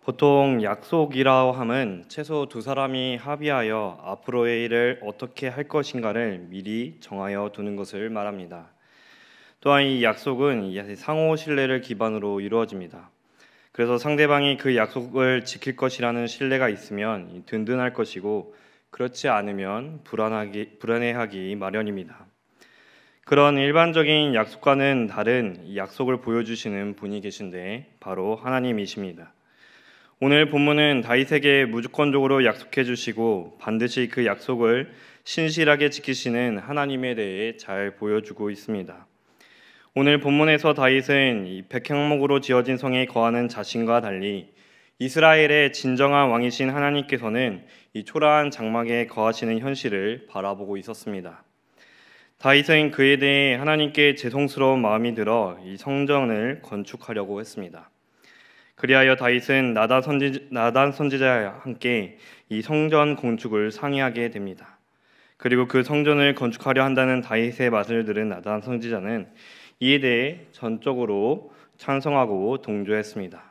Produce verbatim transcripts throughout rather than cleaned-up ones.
보통 약속이라 함은 최소 두 사람이 합의하여 앞으로의 일을 어떻게 할 것인가를 미리 정하여 두는 것을 말합니다. 또한 이 약속은 상호 신뢰를 기반으로 이루어집니다. 그래서 상대방이 그 약속을 지킬 것이라는 신뢰가 있으면 든든할 것이고, 그렇지 않으면 불안하기, 불안해하기 마련입니다. 그런 일반적인 약속과는 다른 약속을 보여주시는 분이 계신데 바로 하나님이십니다. 오늘 본문은 다윗에게 무조건적으로 약속해 주시고 반드시 그 약속을 신실하게 지키시는 하나님에 대해 잘 보여주고 있습니다. 오늘 본문에서 다윗은 이 백향목으로 지어진 성에 거하는 자신과 달리 이스라엘의 진정한 왕이신 하나님께서는 이 초라한 장막에 거하시는 현실을 바라보고 있었습니다. 다윗은 그에 대해 하나님께 죄송스러운 마음이 들어 이 성전을 건축하려고 했습니다. 그리하여 다윗은 나단 선지, 나단 선지자와 함께 이 성전 건축을 상의하게 됩니다. 그리고 그 성전을 건축하려 한다는 다윗의 말을 들은 나단 선지자는 이에 대해 전적으로 찬성하고 동조했습니다.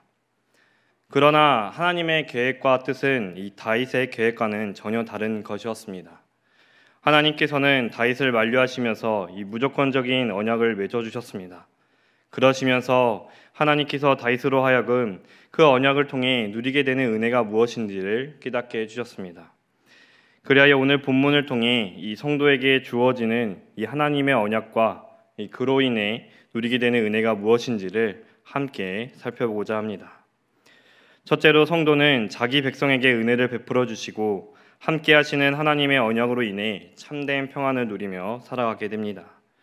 그러나 하나님의 계획과 뜻은 이 다윗의 계획과는 전혀 다른 것이었습니다. 하나님께서는 다윗을 만류하시면서 이 무조건적인 언약을 맺어주셨습니다. 그러시면서 하나님께서 다윗으로 하여금 그 언약을 통해 누리게 되는 은혜가 무엇인지를 깨닫게 해주셨습니다. 그리하여 오늘 본문을 통해 이 성도에게 주어지는 이 하나님의 언약과 그로 인해 누리게 되는 은혜가 무엇인지를 함께 살펴보고자 합니다. 첫째로 성도는 자기 백성에게 은혜를 베풀어 주시고 함께 하시는 하나님의 언약으로 인해 참된 평안을 누리며 살아가게 됩니다.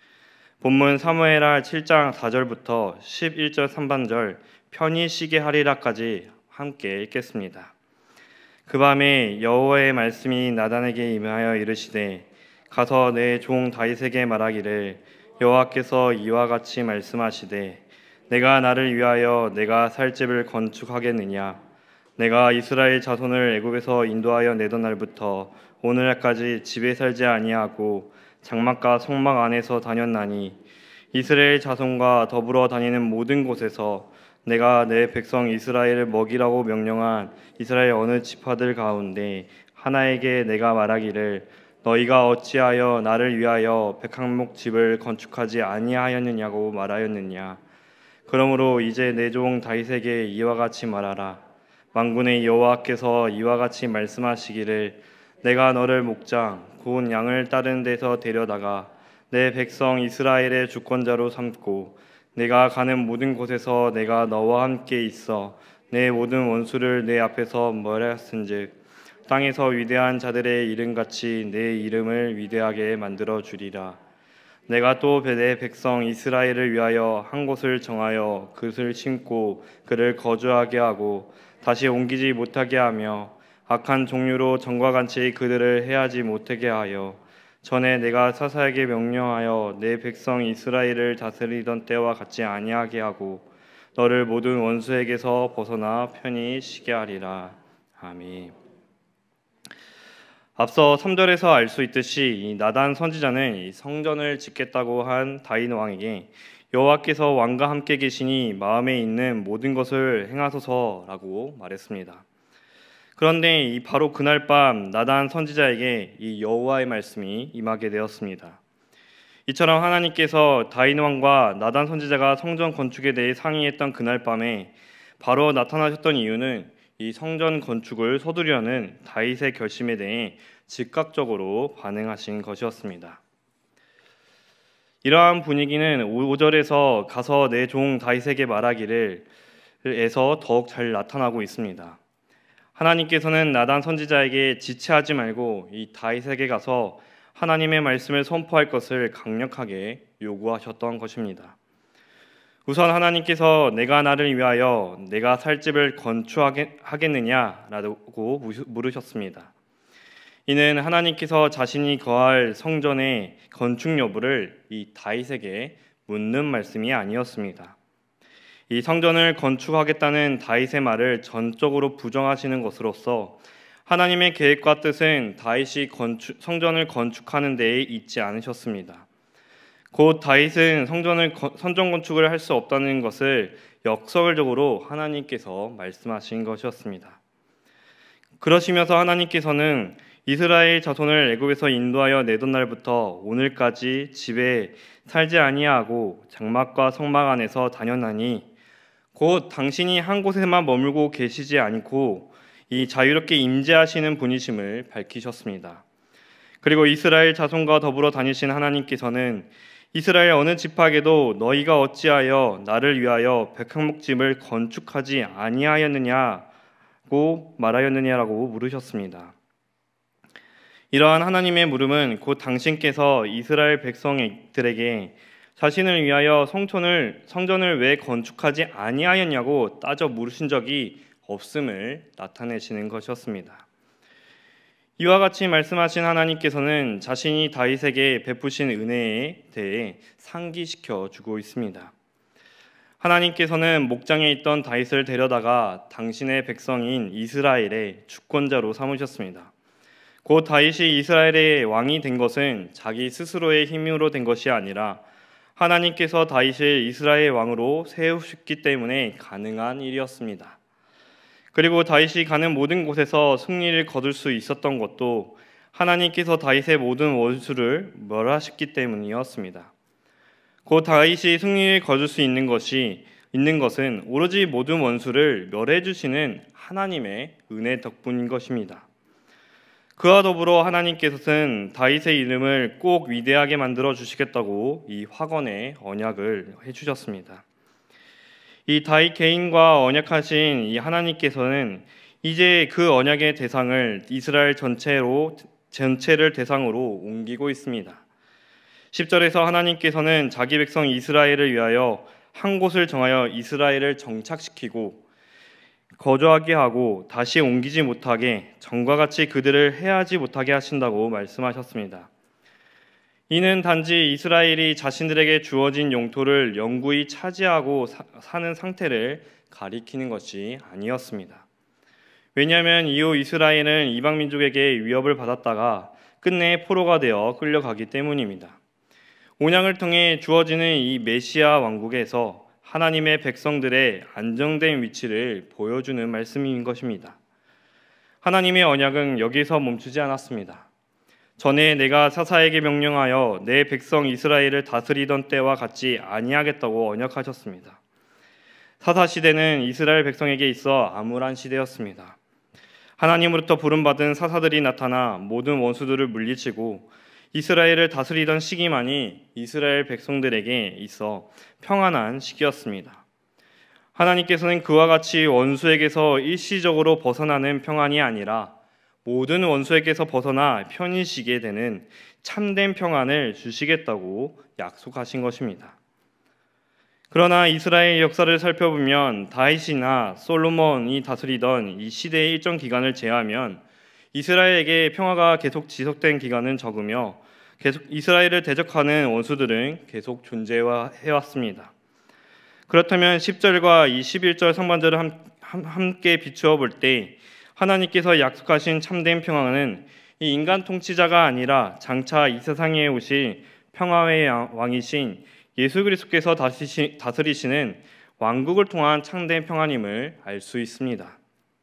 본문 사무엘하 칠 장 사 절부터 십일 절 상반절 편히 쉬게 하리라까지 함께 읽겠습니다. 그 밤에 여호와의 말씀이 나단에게 임하여 이르시되 가서 내 종 다윗에게 말하기를 여호와께서 이와 같이 말씀하시되 내가 나를 위하여 내가 살 집을 건축하겠느냐. 내가 이스라엘 자손을 애굽에서 인도하여 내던 날부터 오늘날까지 집에 살지 아니하고 장막과 성막 안에서 다녔나니 이스라엘 자손과 더불어 다니는 모든 곳에서 내가 내 백성 이스라엘을 먹이라고 명령한 이스라엘 어느 지파들 가운데 하나에게 내가 말하기를 너희가 어찌하여 나를 위하여 백향목 집을 건축하지 아니하였느냐고 말하였느냐. 그러므로 이제 내 종 다윗에게 이와 같이 말하라. 만군의 여호와께서 이와 같이 말씀하시기를 내가 너를 목장 곧 양을 따르는 데서 데려다가 내 백성 이스라엘의 주권자로 삼고 내가 가는 모든 곳에서 내가 너와 함께 있어 내 모든 원수를 내 앞에서 멸하였은즉 땅에서 위대한 자들의 이름같이 내 이름을 위대하게 만들어 주리라. 내가 또 내 백성 이스라엘을 위하여 한 곳을 정하여 그것을 심고 그를 거주하게 하고 다시 옮기지 못하게 하며 악한 종류로 전과 같이 그들을 해하지 못하게 하여 전에 내가 사사에게 명령하여 내 백성 이스라엘을 다스리던 때와 같지 아니하게 하고 너를 모든 원수에게서 벗어나 편히 쉬게 하리라. 아멘. 앞서 삼 절에서 알 수 있듯이 이 나단 선지자는 이 성전을 짓겠다고 한 다윗 왕에게 여호와께서 왕과 함께 계시니 마음에 있는 모든 것을 행하소서라고 말했습니다. 그런데 이 바로 그날 밤 나단 선지자에게 이 여호와의 말씀이 임하게 되었습니다. 이처럼 하나님께서 다윗 왕과 나단 선지자가 성전 건축에 대해 상의했던 그날 밤에 바로 나타나셨던 이유는 이 성전 건축을 서두르려는 다윗의 결심에 대해 즉각적으로 반응하신 것이었습니다. 이러한 분위기는 오 절에서 가서 내 종 다윗에게 말하기를 에서 더욱 잘 나타나고 있습니다. 하나님께서는 나단 선지자에게 지체하지 말고 이 다윗에게 가서 하나님의 말씀을 선포할 것을 강력하게 요구하셨던 것입니다. 우선 하나님께서 내가 나를 위하여 내가 살 집을 건축하겠느냐라고 물으셨습니다. 이는 하나님께서 자신이 거할 성전의 건축 여부를 이 다윗에게 묻는 말씀이 아니었습니다. 이 성전을 건축하겠다는 다윗의 말을 전적으로 부정하시는 것으로서 하나님의 계획과 뜻은 다윗이 건축, 성전을 건축하는 데에 있지 않으셨습니다. 곧 다윗은 성전을 성전 건축을 할 수 없다는 것을 역설적으로 하나님께서 말씀하신 것이었습니다. 그러시면서 하나님께서는 이스라엘 자손을 애굽에서 인도하여 내던 날부터 오늘까지 집에 살지 아니하고 장막과 성막 안에서 다녔나니 곧 당신이 한 곳에만 머물고 계시지 않고 이 자유롭게 임재하시는 분이심을 밝히셨습니다. 그리고 이스라엘 자손과 더불어 다니신 하나님께서는 이스라엘 어느 지파에게도 너희가 어찌하여 나를 위하여 백향목집을 건축하지 아니하였느냐고 말하였느냐라고 물으셨습니다. 이러한 하나님의 물음은 곧 당신께서 이스라엘 백성들에게 자신을 위하여 성촌을, 성전을 왜 건축하지 아니하였냐고 따져 물으신 적이 없음을 나타내시는 것이었습니다. 이와 같이 말씀하신 하나님께서는 자신이 다윗에게 베푸신 은혜에 대해 상기시켜 주고 있습니다. 하나님께서는 목장에 있던 다윗을 데려다가 당신의 백성인 이스라엘의 주권자로 삼으셨습니다. 곧 다윗이 이스라엘의 왕이 된 것은 자기 스스로의 힘으로 된 것이 아니라 하나님께서 다윗을 이스라엘 왕으로 세우셨기 때문에 가능한 일이었습니다. 그리고 다윗이 가는 모든 곳에서 승리를 거둘 수 있었던 것도 하나님께서 다윗의 모든 원수를 멸하셨기 때문이었습니다. 곧 다윗이 승리를 거둘 수 있는 것이 있는 것은 오로지 모든 원수를 멸해 주시는 하나님의 은혜 덕분인 것입니다. 그와 더불어 하나님께서는 다윗의 이름을 꼭 위대하게 만들어 주시겠다고 이 화건의 언약을 해주셨습니다. 이 다윗 개인과 언약하신 이 하나님께서는 이제 그 언약의 대상을 이스라엘 전체로 전체를 대상으로 옮기고 있습니다. 십 절에서 하나님께서는 자기 백성 이스라엘을 위하여 한 곳을 정하여 이스라엘을 정착시키고 거주하게 하고 다시 옮기지 못하게 전과 같이 그들을 해하지 못하게 하신다고 말씀하셨습니다. 이는 단지 이스라엘이 자신들에게 주어진 영토를 영구히 차지하고 사, 사는 상태를 가리키는 것이 아니었습니다. 왜냐하면 이후 이스라엘은 이방 민족에게 위협을 받았다가 끝내 포로가 되어 끌려가기 때문입니다. 언약을 통해 주어지는 이 메시아 왕국에서 하나님의 백성들의 안정된 위치를 보여주는 말씀인 것입니다. 하나님의 언약은 여기서 멈추지 않았습니다. 전에 내가 사사에게 명령하여 내 백성 이스라엘을 다스리던 때와 같이 아니하겠다고 언약하셨습니다. 사사 시대는 이스라엘 백성에게 있어 암울한 시대였습니다. 하나님으로부터 부름받은 사사들이 나타나 모든 원수들을 물리치고 이스라엘을 다스리던 시기만이 이스라엘 백성들에게 있어 평안한 시기였습니다. 하나님께서는 그와 같이 원수에게서 일시적으로 벗어나는 평안이 아니라 모든 원수에게서 벗어나 편히 쉬게 되는 참된 평안을 주시겠다고 약속하신 것입니다. 그러나 이스라엘 역사를 살펴보면 다윗이나 솔로몬이 다스리던 이 시대의 일정 기간을 제하면 이스라엘에게 평화가 계속 지속된 기간은 적으며 계속 이스라엘을 대적하는 원수들은 계속 존재해왔습니다. 그렇다면 십 절과 이 십일 절 상반절을 함께 비추어 볼 때 하나님께서 약속하신 참된 평화는 이 인간 통치자가 아니라 장차 이 세상에 오실 평화의 왕이신 예수 그리스도께서 다스리시는 왕국을 통한 참된 평안임을 알 수 있습니다.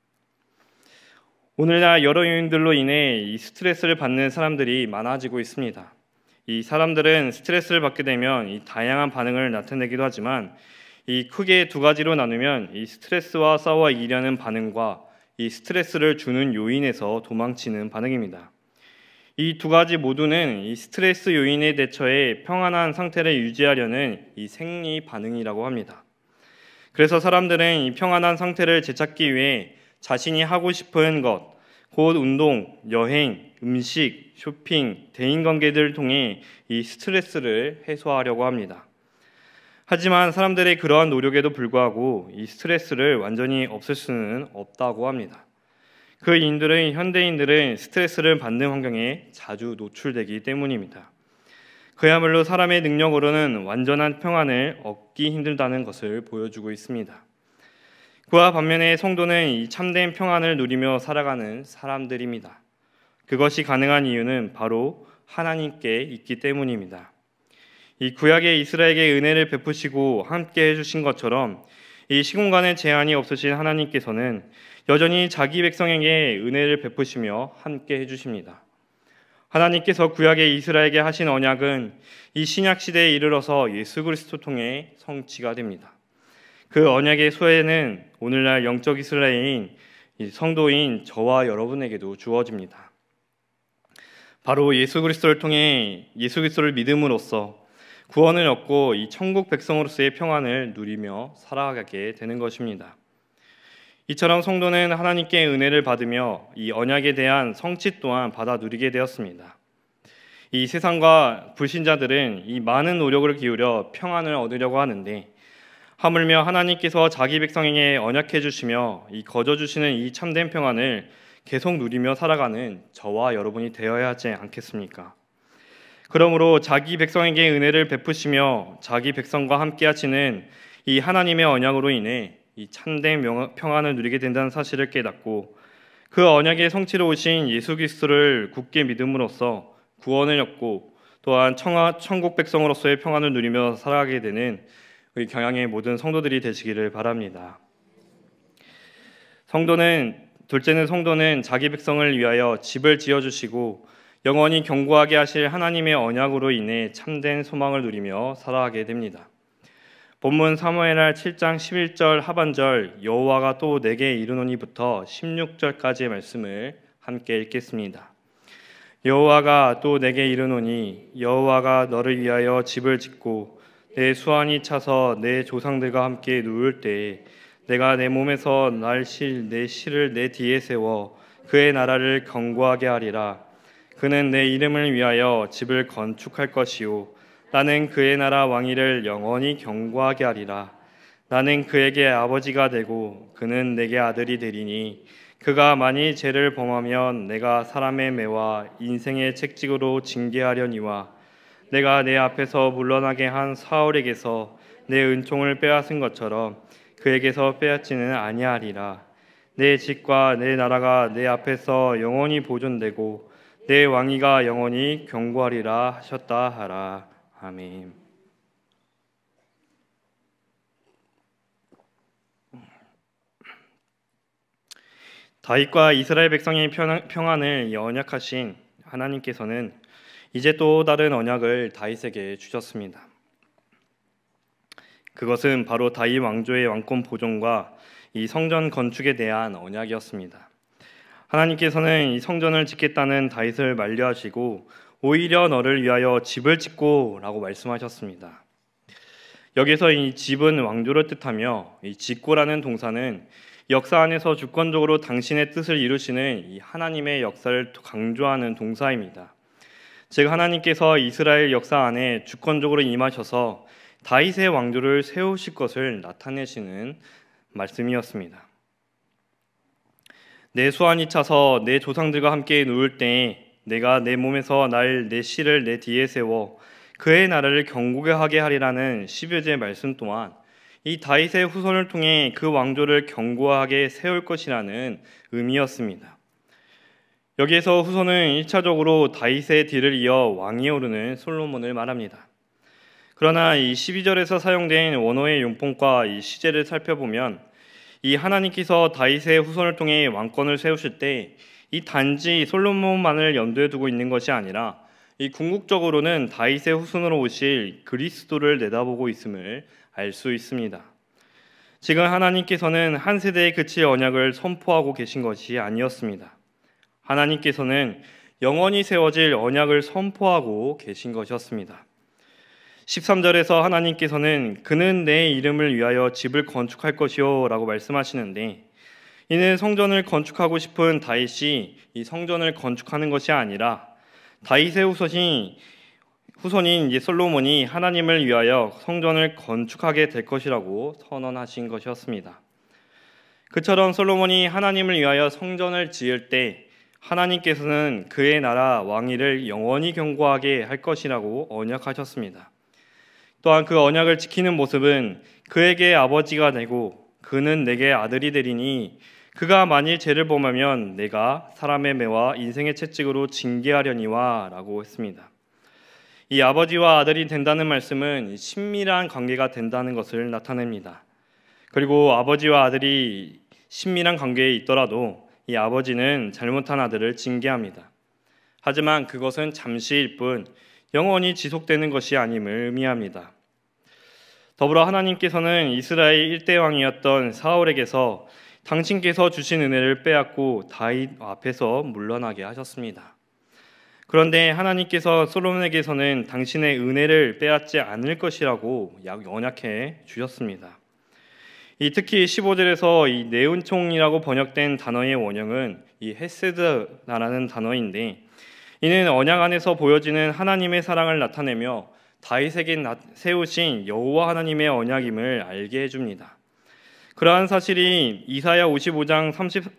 오늘날 여러 요인들로 인해 이 스트레스를 받는 사람들이 많아지고 있습니다. 이 사람들은 스트레스를 받게 되면 이 다양한 반응을 나타내기도 하지만 이 크게 두 가지로 나누면 이 스트레스와 싸워 이기려는 반응과 이 스트레스를 주는 요인에서 도망치는 반응입니다. 이 두 가지 모두는 이 스트레스 요인에 대처해 평안한 상태를 유지하려는 이 생리 반응이라고 합니다. 그래서 사람들은 이 평안한 상태를 되찾기 위해 자신이 하고 싶은 것, 곧 운동, 여행, 음식, 쇼핑, 대인관계들을 통해 이 스트레스를 해소하려고 합니다. 하지만 사람들의 그러한 노력에도 불구하고 이 스트레스를 완전히 없앨 수는 없다고 합니다. 그 이유들은 현대인들은 스트레스를 받는 환경에 자주 노출되기 때문입니다. 그야말로 사람의 능력으로는 완전한 평안을 얻기 힘들다는 것을 보여주고 있습니다. 그와 반면에 성도는 이 참된 평안을 누리며 살아가는 사람들입니다. 그것이 가능한 이유는 바로 하나님께 있기 때문입니다. 이 구약의 이스라엘에게 은혜를 베푸시고 함께 해주신 것처럼 이 시공간에 제한이 없으신 하나님께서는 여전히 자기 백성에게 은혜를 베푸시며 함께 해주십니다. 하나님께서 구약의 이스라엘에게 하신 언약은 이 신약 시대에 이르러서 예수 그리스도 통해 성취가 됩니다. 그 언약의 소회는 오늘날 영적 이스라엘인 성도인 저와 여러분에게도 주어집니다. 바로 예수 그리스도를 통해 예수 그리스도를 믿음으로써 구원을 얻고 이 천국 백성으로서의 평안을 누리며 살아가게 되는 것입니다. 이처럼 성도는 하나님께 은혜를 받으며 이 언약에 대한 성취 또한 받아 누리게 되었습니다. 이 세상과 불신자들은 이 많은 노력을 기울여 평안을 얻으려고 하는데 하물며 하나님께서 자기 백성에게 언약해 주시며 이 거저 주시는 이 참된 평안을 계속 누리며 살아가는 저와 여러분이 되어야 하지 않겠습니까? 그러므로 자기 백성에게 은혜를 베푸시며 자기 백성과 함께 하시는 이 하나님의 언약으로 인해 이 참된 평안을 누리게 된다는 사실을 깨닫고 그 언약의 성취로 오신 예수 그리스도를 굳게 믿음으로써 구원을 얻고 또한 청하, 천국 백성으로서의 평안을 누리며 살아가게 되는 우리 경양의 모든 성도들이 되시기를 바랍니다. 성도는 둘째는 성도는 자기 백성을 위하여 집을 지어주시고 영원히 견고하게 하실 하나님의 언약으로 인해 참된 소망을 누리며 살아가게 됩니다. 본문 사무엘하 칠 장 십일 절 하반절 여호와가 또 내게 이르노니부터 십육 절까지의 말씀을 함께 읽겠습니다. 여호와가 또 내게 이르노니 여호와가 너를 위하여 집을 짓고 내 수완이 차서 내 조상들과 함께 누울 때에 내가 내 몸에서 날 실 내 실을 내 뒤에 세워 그의 나라를 견고하게 하리라. 그는 내 이름을 위하여 집을 건축할 것이요 나는 그의 나라 왕위를 영원히 견고하게 하리라. 나는 그에게 아버지가 되고 그는 내게 아들이 되리니 그가 만일 죄를 범하면 내가 사람의 매와 인생의 책찍으로 징계하려니와 내가 내 앞에서 물러나게 한 사울에게서 내 은총을 빼앗은 것처럼 그에게서 빼앗지는 아니하리라. 내 집과 내 나라가 내 앞에서 영원히 보존되고 내 왕위가 영원히 견고하리라 하셨다 하라. 아멘. 다윗과 이스라엘 백성의 평안을 언약하신 하나님께서는 이제 또 다른 언약을 다윗에게 주셨습니다. 그것은 바로 다윗 왕조의 왕권 보존과 이 성전 건축에 대한 언약이었습니다. 하나님께서는 이 성전을 짓겠다는 다윗을 만류하시고 오히려 너를 위하여 집을 짓고 라고 말씀하셨습니다. 여기서 이 집은 왕조를 뜻하며 이 짓고라는 동사는 역사 안에서 주권적으로 당신의 뜻을 이루시는 이 하나님의 역사를 강조하는 동사입니다. 즉 하나님께서 이스라엘 역사 안에 주권적으로 임하셔서 다윗의 왕조를 세우실 것을 나타내시는 말씀이었습니다. 내 수완이 차서 내 조상들과 함께 누울 때에 내가 내 몸에서 날 내 실을 내 뒤에 세워 그의 나라를 견고하게 하게 하리라는 십여 절의 말씀 또한 이 다윗의 후손을 통해 그 왕조를 견고하게 세울 것이라는 의미였습니다. 여기에서 후손은 일 차적으로 다윗의 뒤를 이어 왕위에 오르는 솔로몬을 말합니다. 그러나 이 십이 절에서 사용된 원어의 용법과 이 시제를 살펴보면 이 하나님께서 다윗의 후손을 통해 왕권을 세우실 때 이 단지 솔로몬만을 염두에 두고 있는 것이 아니라 이 궁극적으로는 다윗의 후손으로 오실 그리스도를 내다보고 있음을 알 수 있습니다. 지금 하나님께서는 한 세대에 그칠 언약을 선포하고 계신 것이 아니었습니다. 하나님께서는 영원히 세워질 언약을 선포하고 계신 것이었습니다. 십삼 절에서 하나님께서는 그는 내 이름을 위하여 집을 건축할 것이요 라고 말씀하시는데 이는 성전을 건축하고 싶은 다윗이 이 성전을 건축하는 것이 아니라 다윗의 후손이 후손인 솔로몬이 하나님을 위하여 성전을 건축하게 될 것이라고 선언하신 것이었습니다. 그처럼 솔로몬이 하나님을 위하여 성전을 지을 때 하나님께서는 그의 나라 왕위를 영원히 견고하게 할 것이라고 언약하셨습니다. 또한 그 언약을 지키는 모습은 그에게 아버지가 되고 그는 내게 아들이 되리니 그가 만일 죄를 범하면 내가 사람의 매와 인생의 채찍으로 징계하려니와 라고 했습니다. 이 아버지와 아들이 된다는 말씀은 친밀한 관계가 된다는 것을 나타냅니다. 그리고 아버지와 아들이 친밀한 관계에 있더라도 이 아버지는 잘못한 아들을 징계합니다. 하지만 그것은 잠시일 뿐 영원히 지속되는 것이 아님을 의미합니다. 더불어 하나님께서는 이스라엘 일대 왕이었던 사울에게서 당신께서 주신 은혜를 빼앗고 다윗 앞에서 물러나게 하셨습니다. 그런데 하나님께서 솔로몬에게서는 당신의 은혜를 빼앗지 않을 것이라고 언약해 주셨습니다. 이 특히 십오 절에서 이 네은총이라고 번역된 단어의 원형은 이 헤세드라는 단어인데, 이는 언약 안에서 보여지는 하나님의 사랑을 나타내며 다윗에게 세우신 여호와 하나님의 언약임을 알게 해줍니다. 그러한 사실이 이사야 오십오 장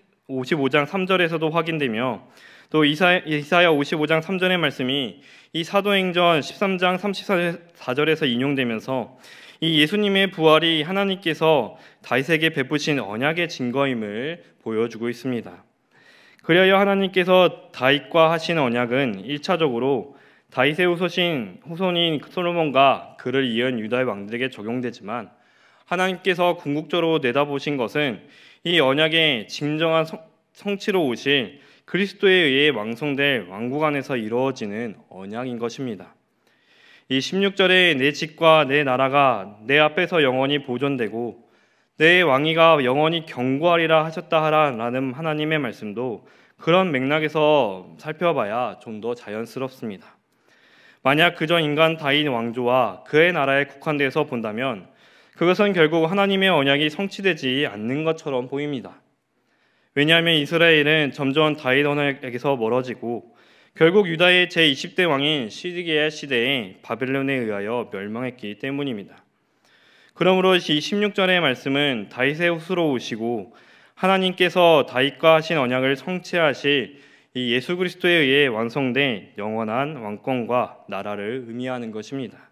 삼 절에서도 확인되며, 또 이사야, 이사야 오십오 장 삼 절의 말씀이 이 사도행전 십삼 장 삼십사 절에서 인용되면서 이 예수님의 부활이 하나님께서 다윗에게 베푸신 언약의 증거임을 보여주고 있습니다. 그리하여 하나님께서 다윗과 하신 언약은 일차적으로 다윗의 후손인, 후손인 솔로몬과 그를 이은 유다의 왕들에게 적용되지만, 하나님께서 궁극적으로 내다보신 것은 이 언약의 진정한 성, 성취로 오실 그리스도에 의해 왕성될 왕국 안에서 이루어지는 언약인 것입니다. 이 십육 절에 내 집과 내 나라가 내 앞에서 영원히 보존되고 내 왕위가 영원히 경고하리라 하셨다 하라라는 하나님의 말씀도 그런 맥락에서 살펴봐야 좀 더 자연스럽습니다. 만약 그저 인간 다윗 왕조와 그의 나라에 국한되어서 본다면 그것은 결국 하나님의 언약이 성취되지 않는 것처럼 보입니다. 왜냐하면 이스라엘은 점점 다윗 언약에서 멀어지고 결국 유다의 제이십 대 왕인 시드기야 시대에 바벨론에 의하여 멸망했기 때문입니다. 그러므로 이 십육 절의 말씀은 다윗의 후수로 오시고 하나님께서 다윗과 하신 언약을 성취하실 이 예수 그리스도에 의해 완성된 영원한 왕권과 나라를 의미하는 것입니다.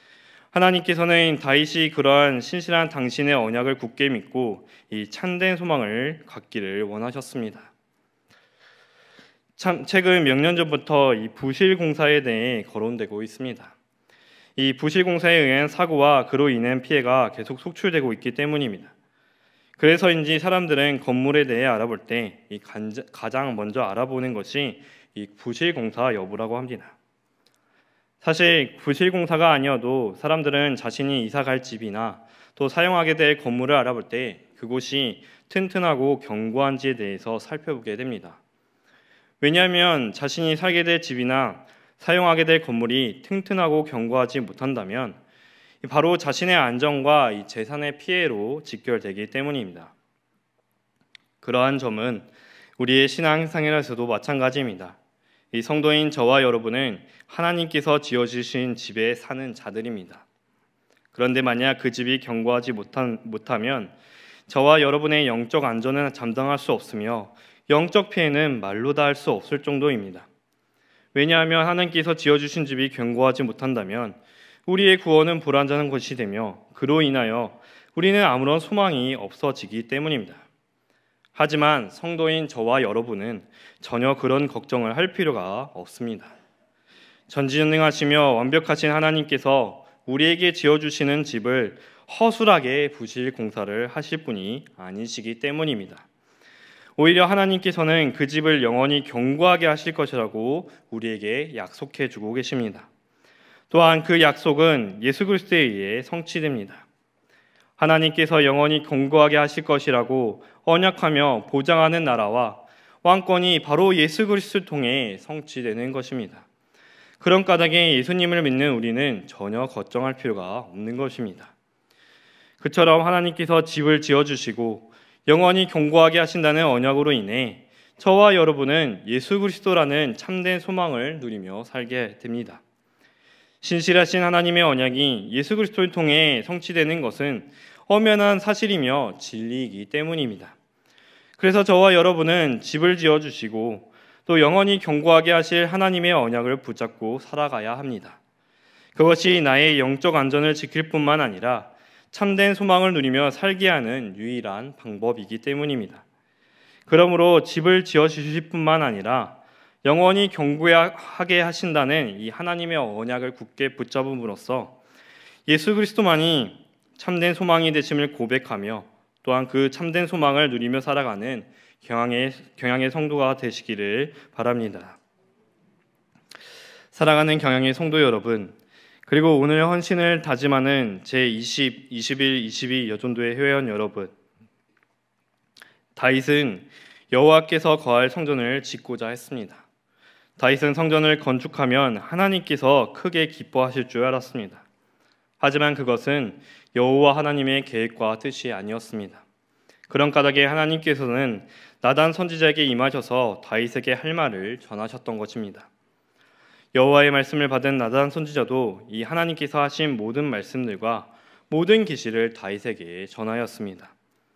하나님께서는 다윗이 그러한 신실한 당신의 언약을 굳게 믿고 이 참된 소망을 갖기를 원하셨습니다. 참 최근 몇 년 전부터 이 부실 공사에 대해 거론되고 있습니다. 이 부실 공사에 의한 사고와 그로 인한 피해가 계속 속출되고 있기 때문입니다. 그래서인지 사람들은 건물에 대해 알아볼 때 이 가장 먼저 알아보는 것이 이 부실 공사 여부라고 합니다. 사실 부실 공사가 아니어도 사람들은 자신이 이사 갈 집이나 또 사용하게 될 건물을 알아볼 때 그곳이 튼튼하고 견고한지에 대해서 살펴보게 됩니다. 왜냐하면 자신이 살게 될 집이나 사용하게 될 건물이 튼튼하고 견고하지 못한다면 바로 자신의 안전과 이 재산의 피해로 직결되기 때문입니다. 그러한 점은 우리의 신앙생활에서도 마찬가지입니다. 이 성도인 저와 여러분은 하나님께서 지어주신 집에 사는 자들입니다. 그런데 만약 그 집이 견고하지 못한, 못하면 저와 여러분의 영적 안전은 감당할 수 없으며 영적 피해는 말로 다 할 수 없을 정도입니다. 왜냐하면 하나님께서 지어주신 집이 견고하지 못한다면 우리의 구원은 불완전한 것이 되며 그로 인하여 우리는 아무런 소망이 없어지기 때문입니다. 하지만 성도인 저와 여러분은 전혀 그런 걱정을 할 필요가 없습니다. 전지전능하시며 완벽하신 하나님께서 우리에게 지어주시는 집을 허술하게 부실 공사를 하실 분이 아니시기 때문입니다. 오히려 하나님께서는 그 집을 영원히 견고하게 하실 것이라고 우리에게 약속해 주고 계십니다. 또한 그 약속은 예수 그리스도에 의해 성취됩니다. 하나님께서 영원히 견고하게 하실 것이라고 언약하며 보장하는 나라와 왕권이 바로 예수 그리스도를 통해 성취되는 것입니다. 그런 까닭에 예수님을 믿는 우리는 전혀 걱정할 필요가 없는 것입니다. 그처럼 하나님께서 집을 지어주시고 영원히 견고하게 하신다는 언약으로 인해 저와 여러분은 예수 그리스도라는 참된 소망을 누리며 살게 됩니다. 신실하신 하나님의 언약이 예수 그리스도를 통해 성취되는 것은 엄연한 사실이며 진리이기 때문입니다. 그래서 저와 여러분은 집을 지어주시고 또 영원히 견고하게 하실 하나님의 언약을 붙잡고 살아가야 합니다. 그것이 나의 영적 안전을 지킬 뿐만 아니라 참된 소망을 누리며 살게 하는 유일한 방법이기 때문입니다. 그러므로 집을 지어주실 뿐만 아니라 영원히 경고하게 하신다는 이 하나님의 언약을 굳게 붙잡음으로써 예수 그리스도만이 참된 소망이 되심을 고백하며 또한 그 참된 소망을 누리며 살아가는 경향의, 경향의 성도가 되시기를 바랍니다. 사랑하는 경향의 성도 여러분, 그리고 오늘 헌신을 다짐하는 제이십, 이십일, 이십이 여전도의 회원 여러분, 다윗은 여호와께서 거할 성전을 짓고자 했습니다. 다윗은 성전을 건축하면 하나님께서 크게 기뻐하실 줄 알았습니다. 하지만 그것은 여호와 하나님의 계획과 뜻이 아니었습니다. 그런 까닭에 하나님께서는 나단 선지자에게 임하셔서 다윗에게 할 말을 전하셨던 것입니다. 여호와의 말씀을 받은 나단 선지자도 이 하나님께서 하신 모든 말씀들과 모든 계시를 다윗에게 전하였습니다.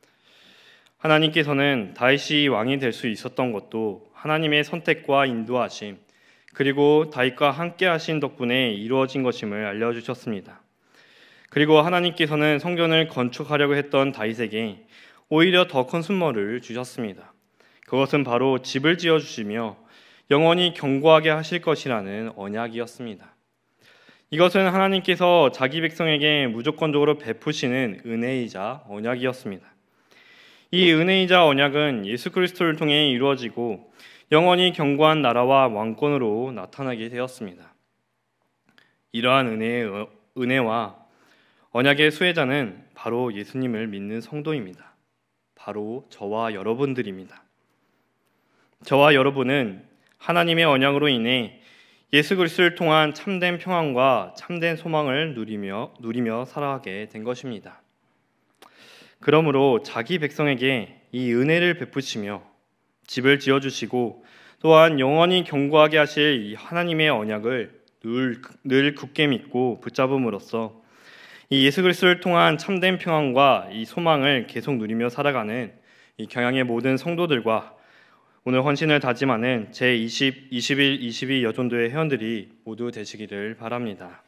하나님께서는 다윗이 왕이 될 수 있었던 것도 하나님의 선택과 인도하심, 그리고 다윗과 함께 하신 덕분에 이루어진 것임을 알려주셨습니다. 그리고 하나님께서는 성전을 건축하려고 했던 다윗에게 오히려 더 큰 순모를 주셨습니다. 그것은 바로 집을 지어주시며 영원히 견고하게 하실 것이라는 언약이었습니다. 이것은 하나님께서 자기 백성에게 무조건적으로 베푸시는 은혜이자 언약이었습니다. 이 은혜이자 언약은 예수 그리스도를 통해 이루어지고 영원히 견고한 나라와 왕권으로 나타나게 되었습니다. 이러한 은혜의, 은혜와 언약의 수혜자는 바로 예수님을 믿는 성도입니다. 바로 저와 여러분들입니다. 저와 여러분은 하나님의 언약으로 인해 예수 그리스도를 통한 참된 평안과 참된 소망을 누리며, 누리며 살아가게 된 것입니다. 그러므로 자기 백성에게 이 은혜를 베푸시며 집을 지어주시고 또한 영원히 견고하게 하실 이 하나님의 언약을 늘, 늘 굳게 믿고 붙잡음으로써 이 예수 그리스도를 통한 참된 평안과 이 소망을 계속 누리며 살아가는 이 경향의 모든 성도들과 오늘 헌신을 다짐하는 제이십, 이십일, 이십이 여전도의 회원들이 모두 되시기를 바랍니다.